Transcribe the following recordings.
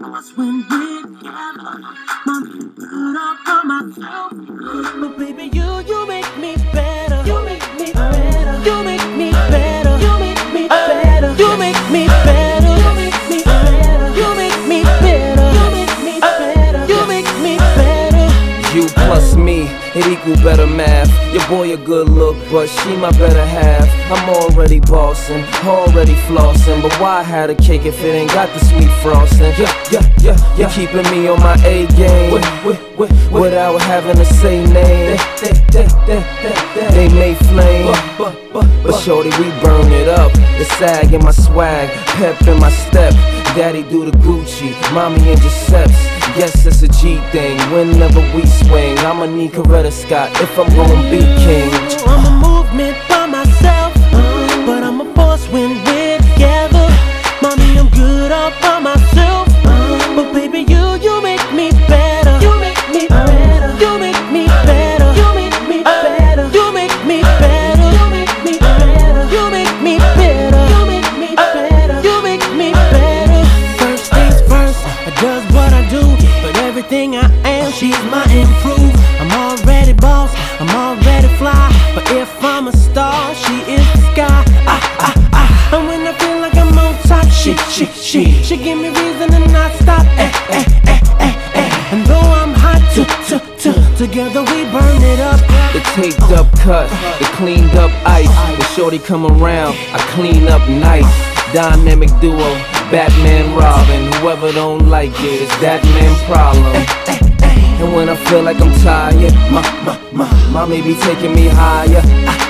force when we're together. Mommy, put up on myself. But baby, you make me better. You make me better. You make me better. You make me better. You make me better. You make me better. You make me better. You make me better. You make me better. You plus me, it equal better math. Your boy a good look, but she my better half. I'm already bossing, already flossing, but why have a cake if it ain't got the sweet frosting? You're keeping me on my A game without having to say name. They may flame, but shorty, we burn it up. The sag in my swag, pep in my step. Daddy do the Gucci, mommy in Giuseppe's. Yes, it's a G thing, whenever we swing I'ma need Coretta Scott if I'm gonna be king. I'm a movement by myself, but I'm a force when we're together. Mommy, I'm good all by myself, but baby, you make me better. You make me better. You make me better. You make me better. You make me better. You make me better. You make me better. You make me better. You make me better. First things first, I does what I do, but everything I am, she's my improve. I'm already boss, I'm already fly, but if I'm a star, she is the sky. And when I feel like I'm on top, she give me reason to not stop. And though I'm hot, together we burn it up. The taped up cut, the cleaned up ice. When shorty come around, I clean up nice. Dynamic duo, Batman, Robin. Whoever don't like it, it's that man problem. And when I feel like I'm tired, my be taking me higher.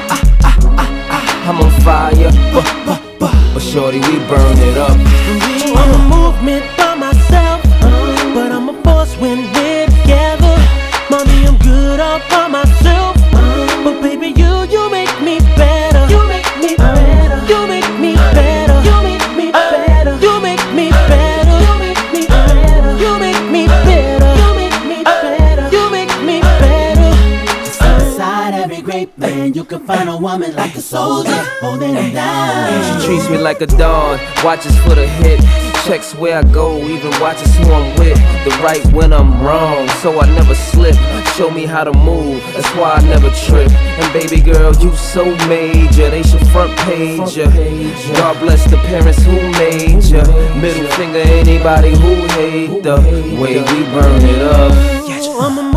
I'm on fire, but shorty, we burn it up. I'm a movement by myself, but I'm a force when we're together. Mommy, I'm good all by myself, but baby, you make me better. You make me better. You make me better. You make me better. You make me better. You make me better. You make me better. You make me better. You make me better. Inside every great man, you can find a woman like a soldier, holding him down. She treats me like a dog, watches for the hit. Checks where I go, even watches who I'm with. The right when I'm wrong, so I never slip. Show me how to move, that's why I never trip. And baby girl, you so major, they should front page ya. God bless the parents who made ya. Middle finger anybody who hate the way we burn it up. I'm a